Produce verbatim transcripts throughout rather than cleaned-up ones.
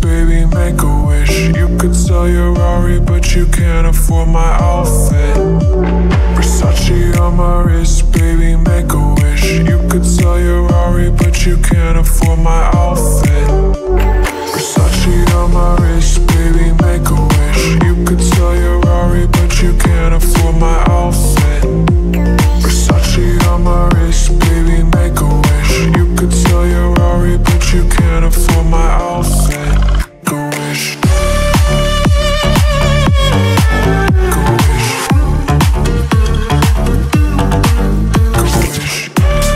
baby, make a wish. You could sell your Rari, but you can't afford my outfit. Versace on my wrist, baby, make a wish. You could sell your Rari, but you can't afford my outfit. Versace on my wrist, baby, make a wish. You could sell your Rari, but you can't afford my outfit. Versace on my wrist, baby, make a wish. You could sell your Rari, but you can't afford my outfit. Go wish. Go wish. Go wish.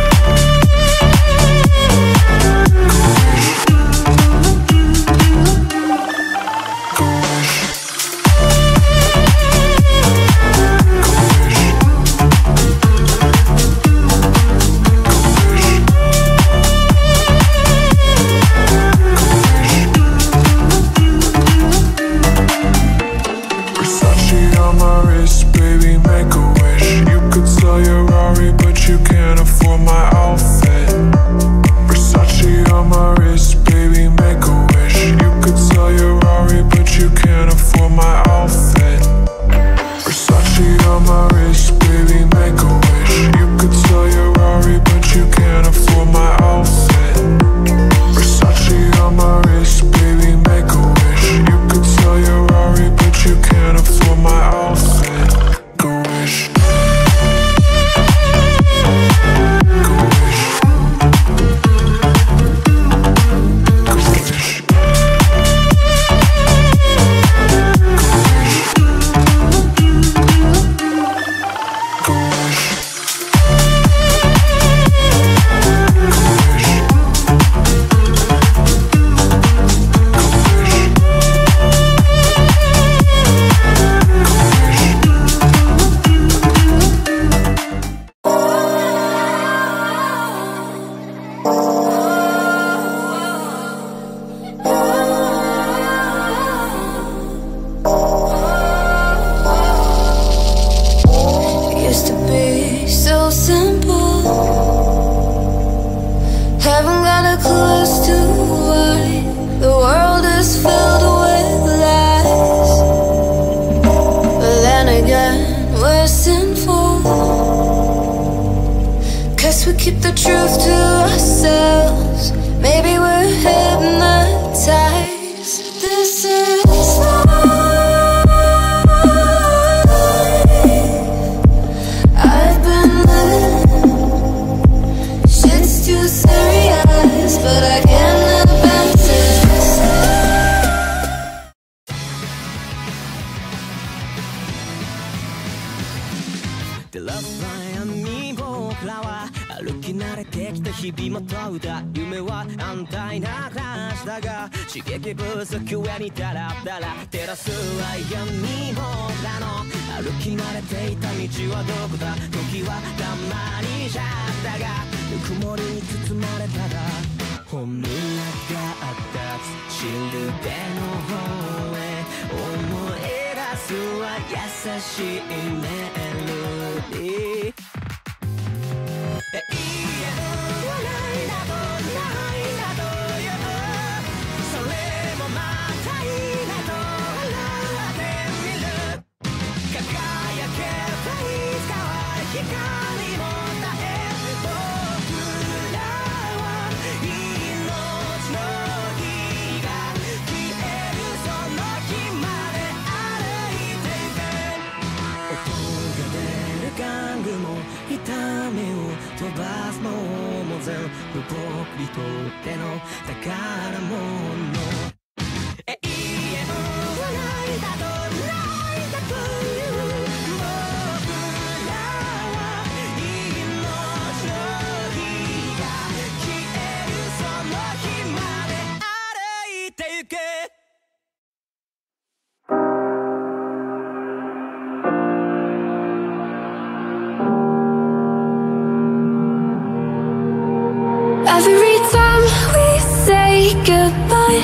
Every time we say goodbye,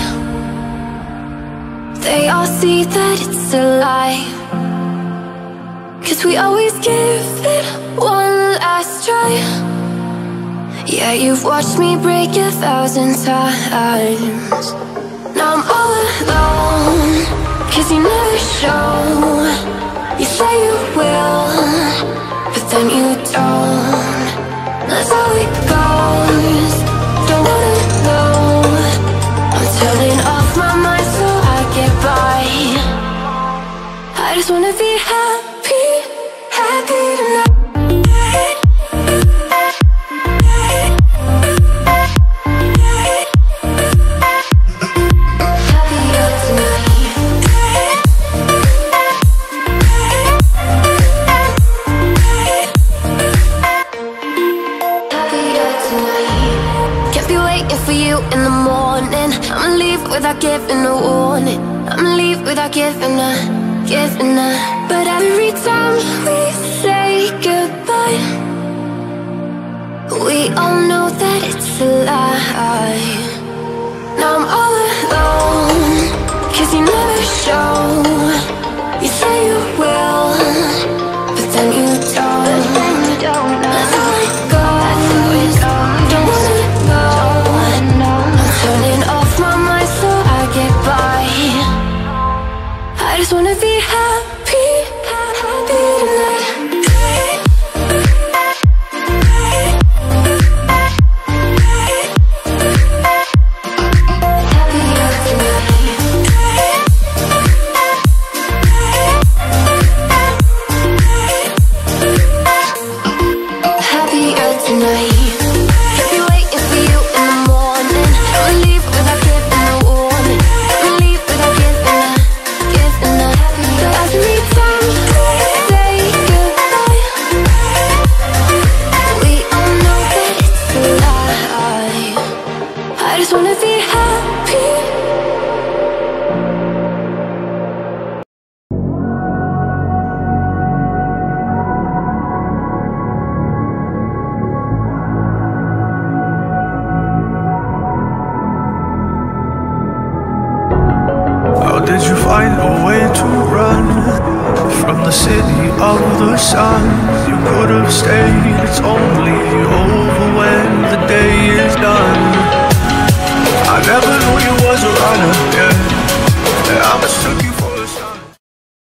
they all see that it's a lie. 'Cause we always give it one last try. Yeah, you've watched me break a thousand times. Now I'm all alone, 'cause you never show. You say you will, but then you don't. That's how it goes. Don't wanna know. I'm turning off my mind so I get by. I just wanna be happy, happy tonight. Without giving a warning, I'ma leave without giving a, giving a. But every time we say goodbye, we all know that it's a lie. Now I'm all alone, 'cause you never show. You say you will, but then you don't. That's how it goes. Don't wanna know. I'm turning off my mind so I get by. I just wanna be happy, happy tonight. Happier tonight. Happier tonight. I just wanna be happy. How did you find a way to run from the city of the sun? You could have stayed, it's only over when the day is done. I never knew you was a runner, yeah, yeah, I mistook you